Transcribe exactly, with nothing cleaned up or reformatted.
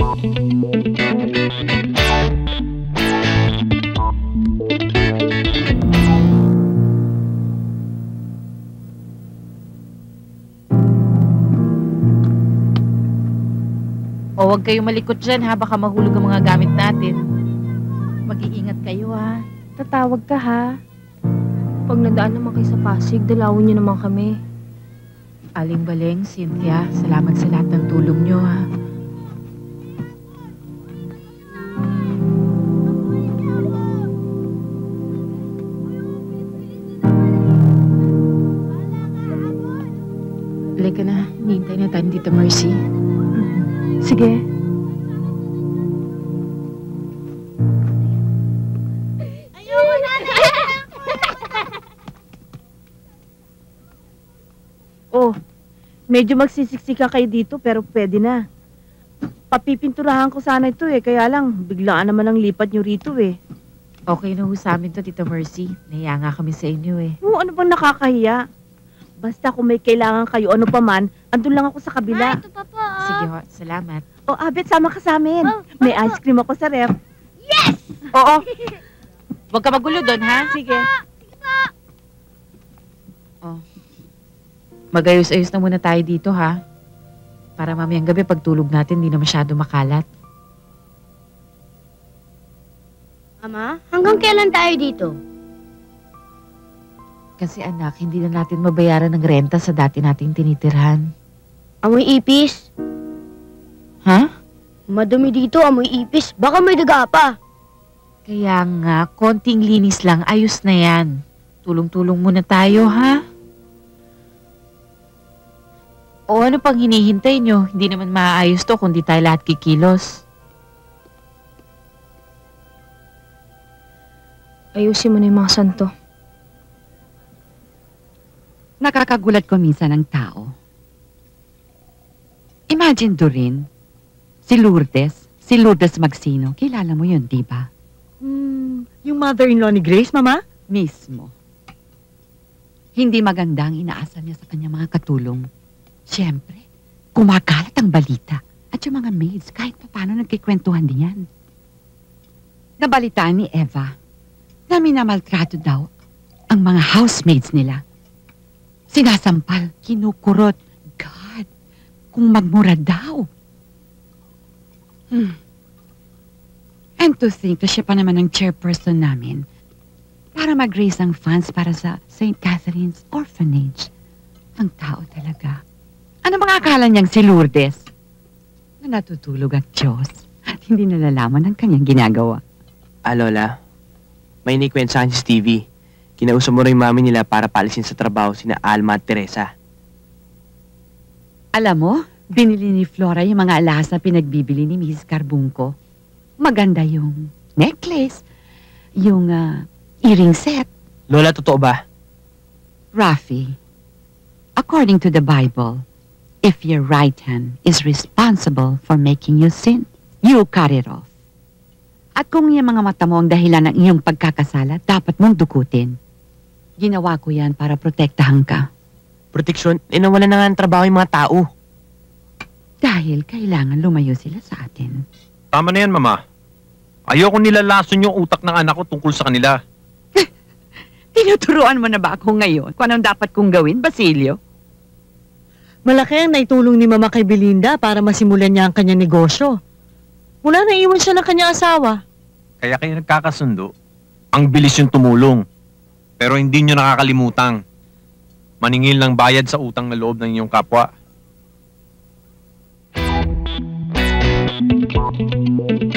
O, huwag kayong malikot dyan ha, baka mahulog ang mga gamit natin. Mag-iingat kayo ha. Tatawag ka ha. Pag nadaan naman kayo sa Pasig, dalawin niyo naman kami. Aling Baleng, Cynthia, salamat sa lahat ng tulong niyo ha. Balik ka na, hintay na tayo dito, Mercy. Sige. Ayoko na! Oh, medyo magsisiksika kayo dito pero pwede na. Papipinturahan ko sana ito eh, kaya lang biglaan naman ang lipat nyo rito eh. Okay na ho sa amin to, Tita Mercy. Nahiya nga kami sa inyo eh. Oo, ano bang nakakahiya? Basta kung may kailangan kayo ano pa man, andun lang ako sa kabila. Ma, ito pa po. Oh. Sige ho, salamat. O, Abet, sama ka sa amin. Oh, May oh, ice cream ako sa ref. Yes! Oo. Huwag ka magulo doon, ha? Sige. Sige po. Oh. Magayos-ayos na muna tayo dito, ha? Para mamayang gabi pagtulog natin, hindi na masyado makalat. Ama, hanggang kailan tayo dito? Kasi anak, hindi na natin mabayaran ng renta sa dati nating tinitirhan. Amoy ipis. Ha? Madumi dito, amoy ipis. Baka may daga pa. Kaya nga, konting linis lang, ayos na yan. Tulong-tulong muna tayo, ha? O ano pang hinihintay nyo? Hindi naman maaayos to kung di tayo lahat kikilos. Ayusin mo na yung mga santo. Nakakagulat ko minsan ng tao. Imagine Doreen, si Lourdes, si Lourdes Magsino. Kilala mo yun, di ba? Hmm, yung mother-in-law ni Grace, Mama? Mismo. Hindi maganda ang inaasal niya sa kanyang mga katulong. Siyempre, kumakalat ang balita. At yung mga maids, kahit pa paano nagkikwentuhan din yan. Nabalitaan ni Eva na minamaltrato daw ang mga housemaids nila. Sinasampal, kinukurot. God, kung magmura daw. Hmm. And to think na siya pa naman ang chairperson namin para mag-raise ng funds para sa Saint Catherine's Orphanage. Ang tao talaga. Ano bang akala niyang si Lourdes? Na natutulog at Diyos at hindi nalalaman ang kanyang ginagawa. Ah, Lola, may inikwento sa akin si Stevie. Kinausap mo rin yung mami nila para palisin sa trabaho sina Alma at Teresa. Alam mo, binili ni Flora yung mga alahas na pinagbibili ni Missus Carbunco. Maganda yung necklace, yung uh, earring set. Lola, totoo ba? Rafi, according to the Bible, if your right hand is responsible for making you sin, you cut it off. At kung yung mga mata mo ang dahilan ng iyong pagkakasala, dapat mong dukutin. Ginawa ko yan para protektahan ka. Proteksyon? Eh, nawala na nga ang trabaho yung mga tao. Dahil kailangan lumayo sila sa atin. Tama na yan, Mama. Ayoko nilalason yung utak ng anak ko tungkol sa kanila. Tinuturuan mo na ba ako ngayon kung anong dapat kong gawin, Basilio? Malaki ang naitulong ni Mama kay Belinda para masimulan niya ang kanyang negosyo. Mula na iwan siya ng kanyang asawa. Kaya kayo nagkakasundo. Ang bilis yung tumulong. Pero hindi nyo nakakalimutang maningil ng bayad sa utang na loob ng inyong kapwa.